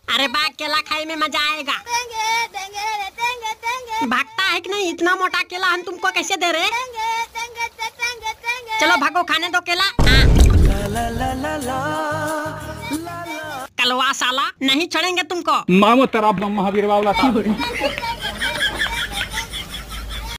अरे बा, केला खाए में मजा आएगा। भागता है कि नहीं? इतना मोटा केला हम तुमको कैसे दे रहे? चलो भागो, खाने दो केला। कलवा साला, नहीं छोड़ेंगे तुमको। मामो तेरा महावीर बावला था।